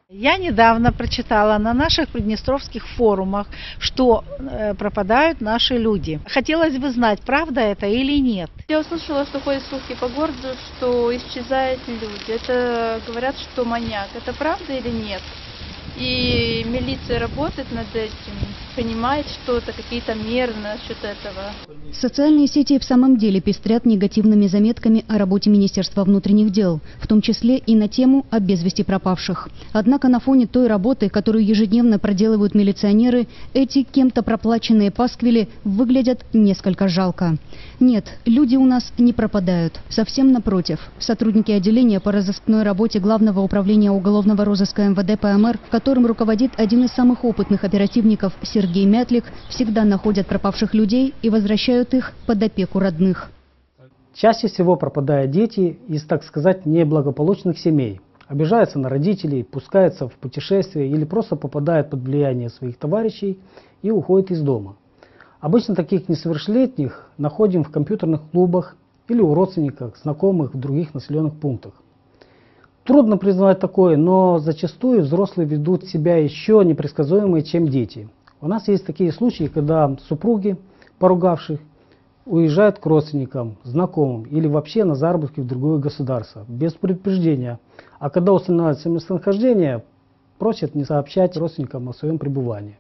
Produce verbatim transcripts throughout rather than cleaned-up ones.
Я недавно прочитала на наших приднестровских форумах, что э, пропадают наши люди. Хотелось бы знать, правда это или нет. Я услышала, что ходят слухи по городу, что исчезают люди. Это говорят, что маньяк. Это правда или нет? И милиция работает над этим, принимает что-то, какие-то меры насчет этого. Социальные сети в самом деле пестрят негативными заметками о работе Министерства внутренних дел, в том числе и на тему о без вести пропавших. Однако на фоне той работы, которую ежедневно проделывают милиционеры, эти кем-то проплаченные пасквили выглядят несколько жалко. Нет, люди у нас не пропадают. Совсем напротив. Сотрудники отделения по разыскной работе Главного управления уголовного розыска эм вэ дэ пэ эм эр, которым руководит один из самых опытных оперативников Сергей Мятлик, всегда находят пропавших людей и возвращают их под опеку родных. Чаще всего пропадают дети из, так сказать, неблагополучных семей. Обижаются на родителей, пускаются в путешествия или просто попадают под влияние своих товарищей и уходят из дома. Обычно таких несовершеннолетних находим в компьютерных клубах или у родственников, знакомых в других населенных пунктах. Трудно признавать такое, но зачастую взрослые ведут себя еще непредсказуемее, чем дети. У нас есть такие случаи, когда супруги, поругавших, уезжают к родственникам, знакомым или вообще на заработки в другое государство, без предупреждения. А когда устанавливается местонахождение, просят не сообщать родственникам о своем пребывании.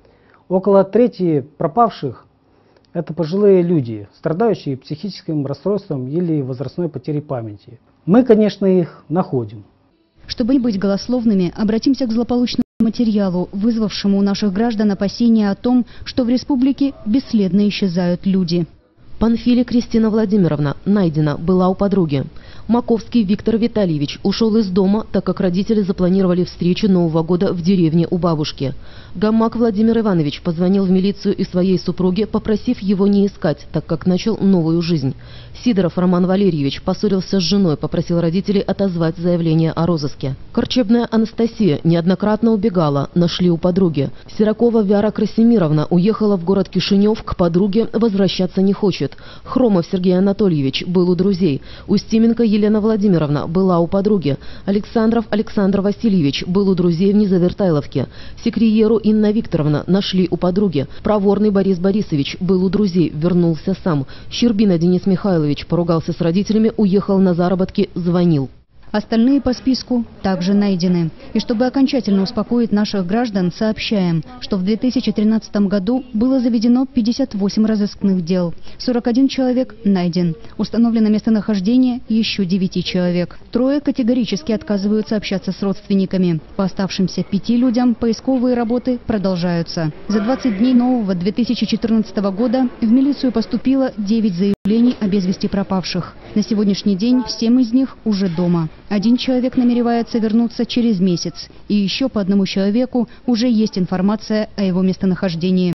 Около трети пропавших – это пожилые люди, страдающие психическим расстройством или возрастной потерей памяти. Мы, конечно, их находим. Чтобы не быть голословными, обратимся к злополучному материалу, вызвавшему у наших граждан опасения о том, что в республике бесследно исчезают люди. Панфили Кристина Владимировна найдена была у подруги. Маковский Виктор Витальевич ушел из дома, так как родители запланировали встречу Нового года в деревне у бабушки. Гамак Владимир Иванович позвонил в милицию и своей супруге, попросив его не искать, так как начал новую жизнь. Сидоров Роман Валерьевич поссорился с женой, попросил родителей отозвать заявление о розыске. Корчебная Анастасия неоднократно убегала, нашли у подруги. Сиракова Вяра Красимировна уехала в город Кишинев к подруге, возвращаться не хочет. Хромов Сергей Анатольевич был у друзей. Устименко Елена Владимировна была у подруги. Александров Александр Васильевич был у друзей в Низавертайловке. Секриеру Инна Викторовна нашли у подруги. Проворный Борис Борисович был у друзей, вернулся сам. Щербина Денис Михайлович поругался с родителями, уехал на заработки, звонил. Остальные по списку также найдены. И чтобы окончательно успокоить наших граждан, сообщаем, что в две тысячи тринадцатом году было заведено пятьдесят восемь разыскных дел. сорок один человек найден. Установлено местонахождение еще девяти человек. Трое категорически отказываются общаться с родственниками. По оставшимся пяти людям поисковые работы продолжаются. За двадцать дней нового две тысячи четырнадцатого года в милицию поступило девять заявлений о без вести пропавших. На сегодняшний день семь из них уже дома. Один человек намеревается вернуться через месяц. И еще по одному человеку уже есть информация о его местонахождении.